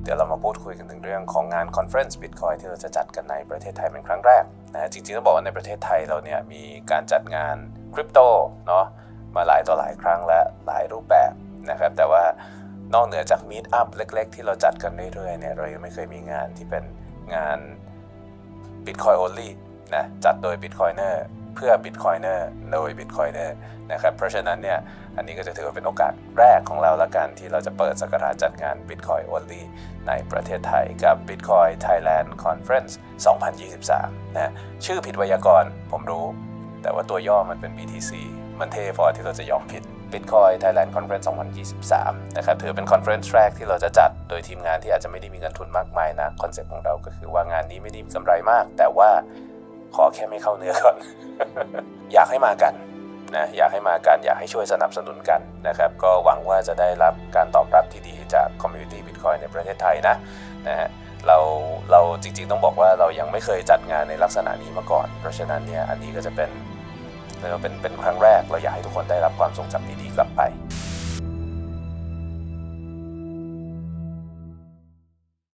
เดี๋ยวเรามาพูดคุยกันถึงเรื่องของงาน Conference Bitcoin ที่เราจะจัดกันในประเทศไทยเป็นครั้งแรกนะจริงๆต้องบอกว่าในประเทศไทยเราเนี่ยมีการจัดงานคริปโตเนาะมาหลายต่อหลายครั้งและหลายรูปแบบนะครับแต่ว่านอกเหนือจาก Meet Up เล็กๆที่เราจัดกันเรื่อยๆเนี่ยเรายังไม่เคยมีงานที่เป็นงาน Bitcoin only นะจัดโดย Bitcoiner เพื่อ Bitcoiner โดย Bitcoiner นะครับเพราะฉะนั้นเนี่ยอันนี้ก็จะถือว่าเป็นโอกาสแรกของเราละกันที่เราจะเปิดสักราชจัดงาน Bitcoin only ในประเทศไทยกับ Bitcoin Thailand Conference 2023นะชื่อผิดไวยากรณ์ผมรู้แต่ว่าตัวย่อมันเป็น BTC มันเท่พอที่เราจะยอมผิด Bitcoin Thailand Conference 2023นะครับถือเป็นคอนเฟอเรนซ์แรกที่เราจะจัดโดยทีมงานที่อาจจะไม่ได้มีเงินทุนมากมายนะคอนเซ็ปต์ของเราก็คือว่างานนี้ไม่ได้มีกำไรมากแต่ว่าขอแค่ไม่เข้าเนื้อก่อน อยากให้มากันนะอยากให้มากันอยากให้ช่วยสนับสนุนกันนะครับก็หวังว่าจะได้รับการตอบรับที่ดีจากคอมมูนิตี้ Bitcoin ในประเทศไทยนะฮะเราจริงๆต้องบอกว่าเรายังไม่เคยจัดงานในลักษณะนี้มาก่อนเพราะฉะนั้นเนี่ยอันนี้ก็จะเป็นครั้งแรกเราอยากให้ทุกคนได้รับความทรงจำดีๆกลับไป